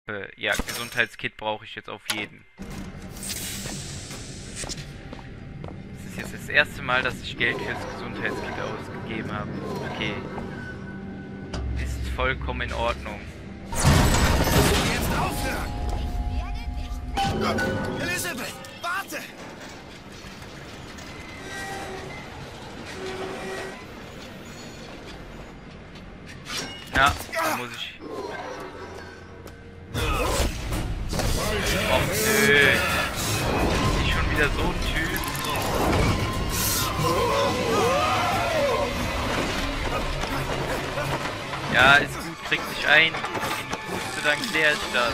Ja, Gesundheitskit brauche ich jetzt auf jeden. Das ist jetzt das erste Mal, dass ich Geld fürs Gesundheitskit ausgegeben habe. Okay. Ist vollkommen in Ordnung. Jetzt aufhören! Elizabeth, warte! Ja, da muss ich... Och nö. Nicht schon wieder so ein Typ. Ja, ist gut, kriegt sich ein. In die Puste, dann klär ich das.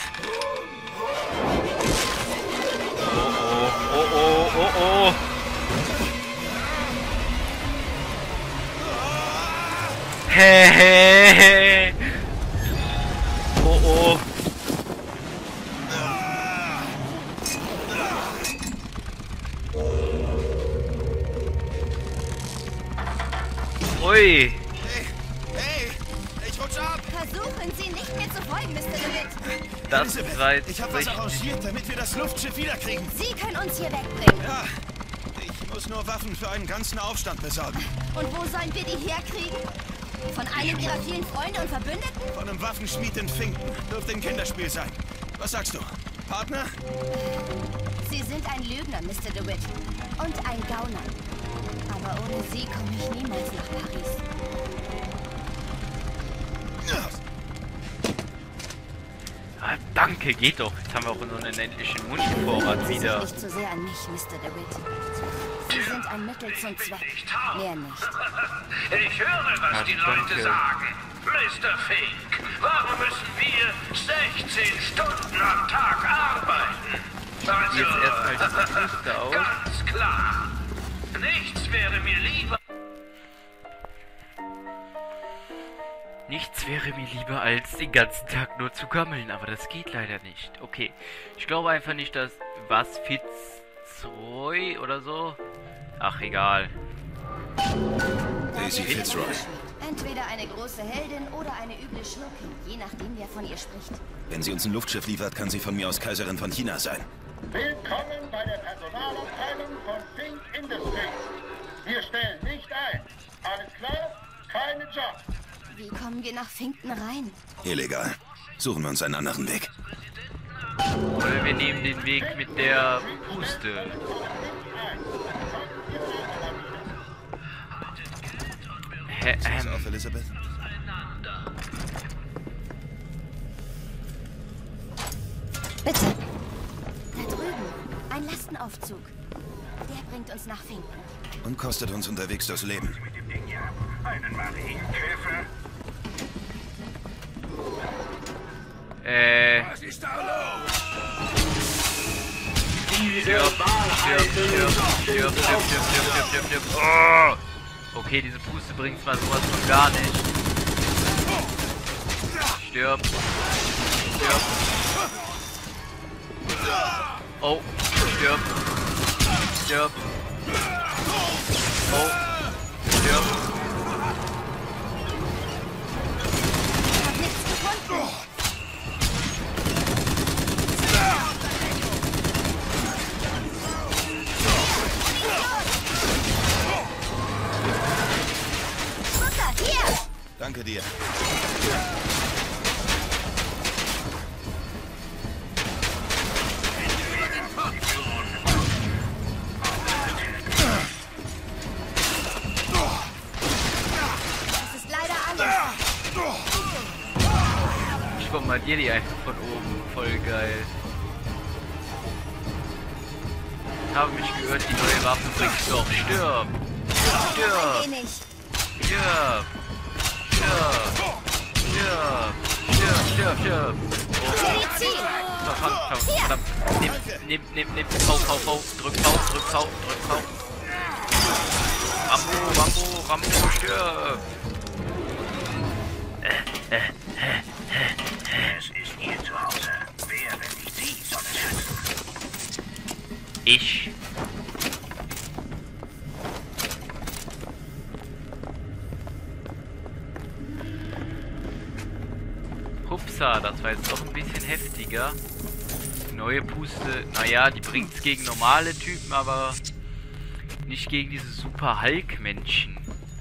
Oh oh, oh oh, oh oh. Hehehe. Oh oh. Ui. Hey, ich rutsch ab! Versuchen Sie nicht mehr zu folgen, Mr. DeWitt. Das war jetzt Ich habe was richtig. arrangiert, damit wir das Luftschiff wiederkriegen. Sie können uns hier wegbringen. Ja, ich muss nur Waffen für einen ganzen Aufstand besorgen. Und wo sollen wir die herkriegen? Von einem Ihrer vielen Freunde und Verbündeten? Von einem Waffenschmied in Finkton. Dürfte ein Kinderspiel sein. Was sagst du? Partner? Sie sind ein Lügner, Mr. DeWitt. Und ein Gauner. Aber ohne Sie komme ich niemals nach Paris. Ah, danke, geht doch. Jetzt haben wir auch unseren unendlichen Mundvorrat Sie wieder. nicht zu sehr an mich, Mr. DeWitt. Sie sind ein Mittel zum Zweck. Mehr nicht. Ich höre, was die Leute sagen. Mr. Fink, warum müssen wir 16 Stunden am Tag arbeiten? Also, Jetzt erstmal diese Puste aus. ganz klar. Nichts wäre mir lieber. Nichts wäre mir lieber, als den ganzen Tag nur zu gammeln, aber das geht leider nicht. Okay, ich glaube einfach nicht, dass... Was? Fitzroy oder so? Ach, egal. Daisy Fitzroy. Entweder eine große Heldin oder eine üble Schurkin, je nachdem, wer von ihr spricht. Wenn sie uns ein Luftschiff liefert, kann sie von mir aus Kaiserin von China sein. Willkommen bei der Personalabteilung von Fink Industries. Wir stellen nicht ein. Alles klar? Keine Jobs. Wie kommen wir nach Finkton rein? Illegal. Suchen wir uns einen anderen Weg. Oder wir nehmen den Weg mit der Puste. Pass auf, Elizabeth. Bitte. Da drüben. Ein Lastenaufzug. Der bringt uns nach Finkton. Und kostet uns unterwegs das Leben. Einen Marienkäfer. Was ist da los? Stirb. Oh! Okay, diese Puste bringt zwar sowas von gar nicht. Stirb. Oh, stirb. Oh, stirb. Ich hab nichts gefunden. Mutter, hier! Danke dir. Das ist leider alles. Ich bombardiere die einfach von oben. Voll geil. Ich habe mich gehört, die neue Waffe bringt doch. Stirb! Ein wenig. Stirb! Medizin. Verdammt. Nimm. Hau. Drück V. Rambo, stirb! Es ist Ihr Zuhause. Wer, wenn nicht Sie, soll es schützen? Ich. Ups. Boxer, das war jetzt doch ein bisschen heftiger. Neue Puste, naja, die bringt's gegen normale Typen, aber nicht gegen diese Super Hulk-Menschen.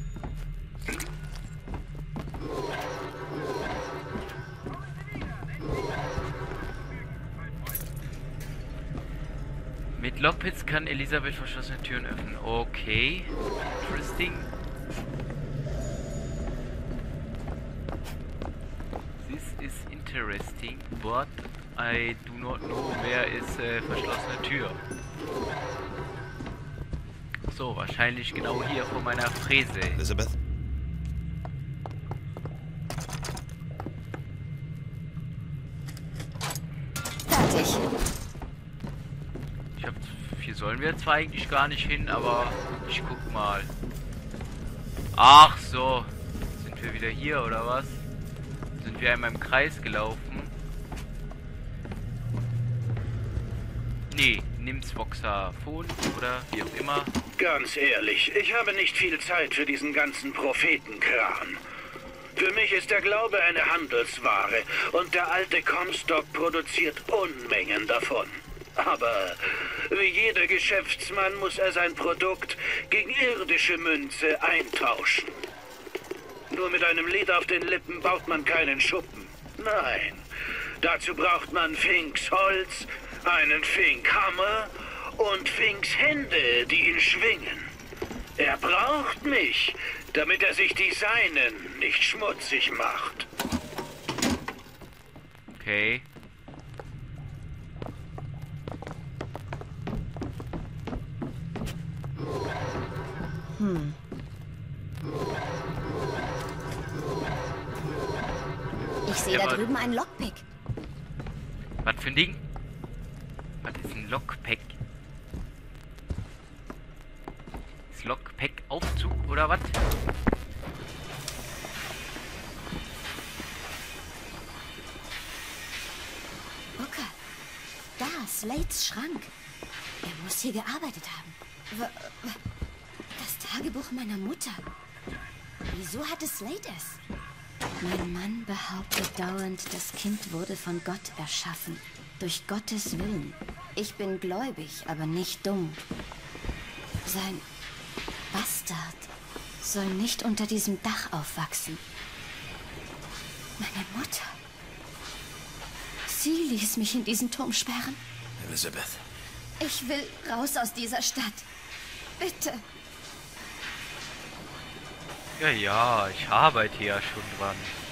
Mit Lockpicks kann Elisabeth verschlossene Türen öffnen. Okay. Interesting. This is interesting, but I do not know where is verschlossene Tür. So, wahrscheinlich genau hier vor meiner Fräse. Elizabeth? Fertig. Ich hab, hier sollen wir zwar eigentlich gar nicht hin, aber ich guck mal. Ach so. Sind wir wieder hier oder was? Sind wir einmal im Kreis gelaufen? Nee, nimm's Voxaphon oder wie auch immer. Ganz ehrlich, ich habe nicht viel Zeit für diesen ganzen Prophetenkram. Für mich ist der Glaube eine Handelsware und der alte Comstock produziert Unmengen davon. Aber wie jeder Geschäftsmann muss er sein Produkt gegen irdische Münze eintauschen. Nur mit einem Lied auf den Lippen baut man keinen Schuppen. Nein, dazu braucht man Finks Holz, einen Finkhammer und Finks Hände, die ihn schwingen. Er braucht mich, damit er sich die Seinen nicht schmutzig macht. Okay. Ich sehe da drüben einen Lockpick. Was für ein Ding? Was ist ein Lockpack? Ist Lockpack Aufzug oder was? Booker, da, Slates Schrank. Er muss hier gearbeitet haben. Das Tagebuch meiner Mutter. Wieso hatte Slate es? Mein Mann behauptet dauernd, das Kind wurde von Gott erschaffen. Durch Gottes Willen. Ich bin gläubig, aber nicht dumm. Sein Bastard soll nicht unter diesem Dach aufwachsen. Meine Mutter. Sie ließ mich in diesen Turm sperren. Elizabeth. Ich will raus aus dieser Stadt. Bitte. Ja, ich arbeite ja schon dran.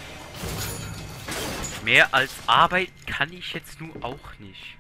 Mehr als Arbeit kann ich jetzt nun auch nicht.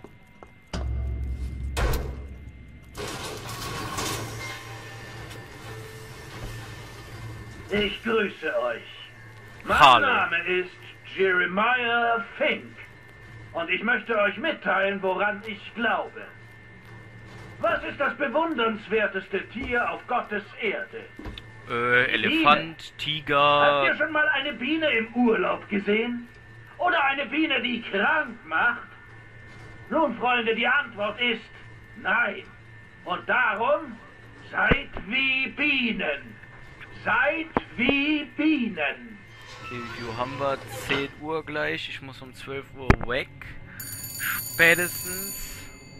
Ich grüße euch. Mein Hallo. Name ist Jeremiah Fink. Und ich möchte euch mitteilen, woran ich glaube. Was ist das bewundernswerteste Tier auf Gottes Erde? Elefant, Habt Tiger. ihr schon mal eine Biene im Urlaub gesehen? Oder eine Biene, die krank macht? Nun, Freunde, die Antwort ist nein. Und darum, seid wie Bienen. Seid wie Bienen. Okay, wie viel haben wir? 10 Uhr gleich. Ich muss um 12 Uhr weg. Spätestens.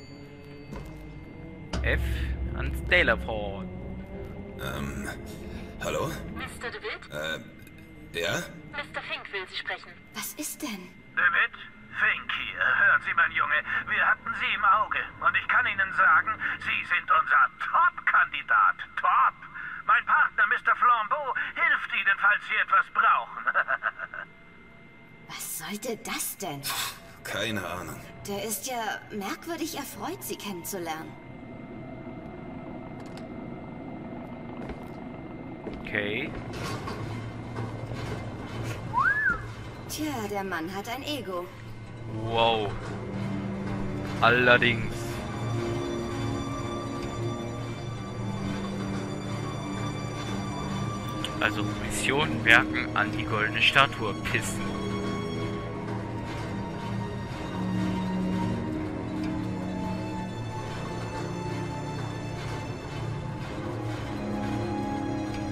F ans Telefon. Hallo? Mr. DeWitt? Ja? Mr. Fink will Sie sprechen. Was ist denn? DeWitt? Fink hier. Hören Sie, mein Junge, wir hatten Sie im Auge. Und ich kann Ihnen sagen, Sie sind unser Top-Kandidat. Top! Mein Partner, Mr. Flambeau, hilft Ihnen, falls Sie etwas brauchen. Was sollte das denn? Keine Ahnung. Der ist ja merkwürdig erfreut, Sie kennenzulernen. Okay. Tja, der Mann hat ein Ego. Wow. Allerdings. Also Mission Werken an die goldene Statue pissen.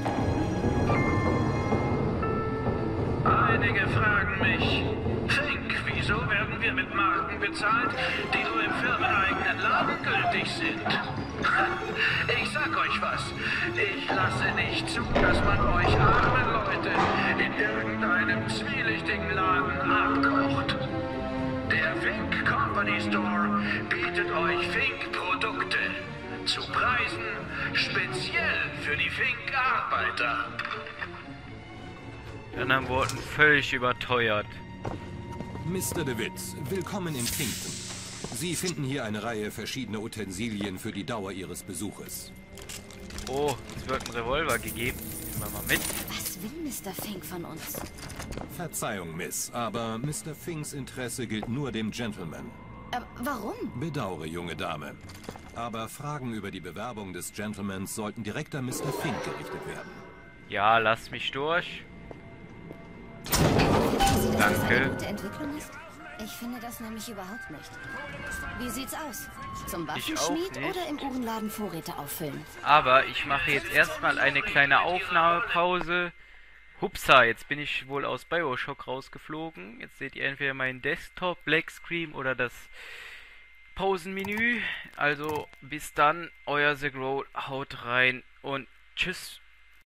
Einige fragen mich, Fink, wir mit Marken bezahlt, die nur im firmeneigenen Laden gültig sind. Ich sag euch was. Ich lasse nicht zu, dass man euch armen Leute in irgendeinem zwielichtigen Laden abkocht. Der Fink Company Store bietet euch Fink-Produkte zu Preisen speziell für die Fink-Arbeiter. In anderen Worten, völlig überteuert. Mr. DeWitt, willkommen in Kington. Sie finden hier eine Reihe verschiedener Utensilien für die Dauer Ihres Besuches. Oh, es wird ein Revolver gegeben. Nehmen wir mal mit. Was will Mr. Fink von uns? Verzeihung, Miss, aber Mr. Finks Interesse gilt nur dem Gentleman. Warum? Bedauere, junge Dame. Aber Fragen über die Bewerbung des Gentlemans sollten direkt an Mr. Fink gerichtet werden. Ja, lasst mich durch. Finden Sie, dass das eine Danke. gute Entwicklung ist? Ich finde das nämlich überhaupt nicht. Wie sieht's aus? Zum Ich auch Waffenschmied nicht. oder im Uhrenladen Vorräte auffüllen? Aber ich mache jetzt erstmal eine kleine Aufnahmepause. Hupsa, jetzt bin ich wohl aus Bioshock rausgeflogen. Jetzt seht ihr entweder meinen Desktop, Black Screen oder das Pausenmenü. Also bis dann, euer The Growl, haut rein und tschüss.